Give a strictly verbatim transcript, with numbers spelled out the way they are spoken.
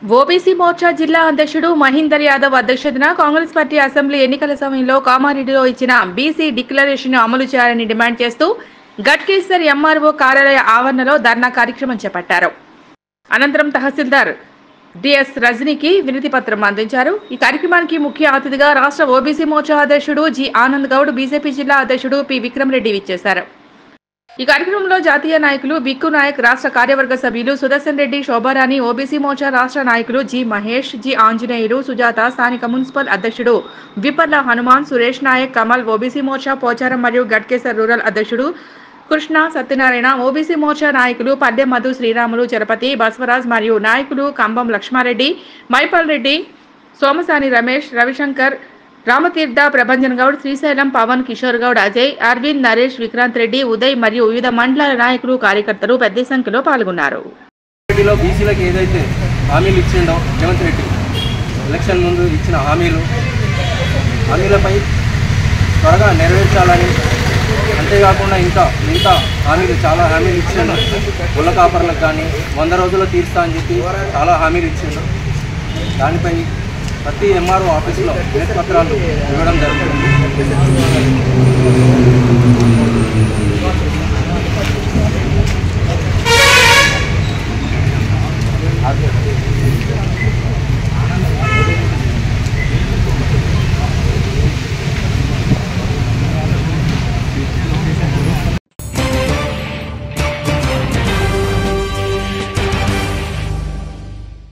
OBC Morcha జిల్లా అధ్యక్షుడు మహీందర్ యాదవ్ అధ్యక్షతన కాంగ్రెస్ పార్టీ అసెంబ్లీ ఎన్నికల సమయంలో కామారెడ్డిలో ఇచ్చిన బీసీ డిక్లరేషన్ అమలు చేయాలని డిమాండ్ చేస్తూ గట్కేసర్ ఎంఆర్ఓ కార్యాలయ ఆవరణలో ధర్నా కార్యక్రమం చేపట్టారు. అనంతరం తహసీల్దార్ డిఎస్ రజనీకి వినతి పత్రం అందించారు. ఈ కార్యక్రమానికి ముఖ్య అతిథిగా రాష్ట్ర ఓబీసీ మోర్చా అధ్యక్షుడు జి ఆనంద్ గౌడ్, బీజేపీ జిల్లా అధ్యక్షుడు పి విక్రమ్ రెడ్డి విచ్చేశారు. ఈ కార్యక్రమంలో జాతీయ నాయకులు బిక్కు నాయక్, రాష్ట్ర కార్యవర్గ సభ్యులు సుదర్శన్ రెడ్డి, శోభారాణి, ఓబీసీ మోర్చా రాష్ట్ర నాయకులు జి మహేష్, జి ఆంజనేయులు, సుజాత, స్థానిక మున్సిపల్ అధ్యక్షుడు విపర్ల హనుమాన్, సురేష్ నాయక్, కమల్, ఓబీసీ మోర్చా పోచారం మరియు గట్కేసర్ రూరల్ అధ్యక్షుడు కృష్ణ సత్యనారాయణ, ఓబీసీ మోర్చా నాయకులు పద్దె మధు, శ్రీరాములు, చరపతి, బసవరాజ్ మరియు నాయకులు కంబం లక్ష్మారెడ్డి, మైపల్ రెడ్డి, సోమసాని రమేష్, రవిశంకర్, రామతీర్థ, ప్రభంజన్ గౌడ్, శ్రీశైలం, పవన్, కిషోర్ గౌడ్, అజయ్, అరవింద్, నరేష్, విక్రాంత్ రెడ్డి, ఉదయ్ మరియు వివిధ మండలాల నాయకులు, కార్యకర్తలు పెద్ద సంఖ్యలో పాల్గొన్నారు. బీసీలకు ఏదైతే హామీలు ఇచ్చిండో రేవంత్ రెడ్డి ఎలక్షన్ ముందు ఇచ్చిన హామీలు హామీలపై త్వరగా నెరవేర్చాలని, అంతేకాకుండా ఇంకా మిగతా హామీలు చాలా హామీలు ఇచ్చిండు. కుల కాపర్లకు కానీ వంద రోజుల్లో తీరుస్తా అని చెప్పి చాలా హామీలు ఇచ్చిండు. దానిపై ప్రతి ఎంఆర్ఓ ఆఫీసులో వినతి పత్రాలు ఇవ్వడం జరుగుతుంది.